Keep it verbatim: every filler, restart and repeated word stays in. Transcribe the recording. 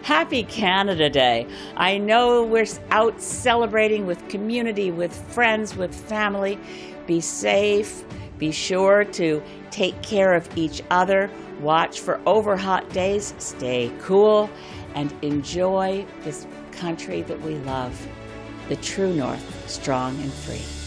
Happy Canada Day. I know we're out celebrating with community, with friends, with family. Be safe. Be sure to take care of each other. Watch for over hot days. Stay cool and enjoy this country that we love. The true North, strong and free.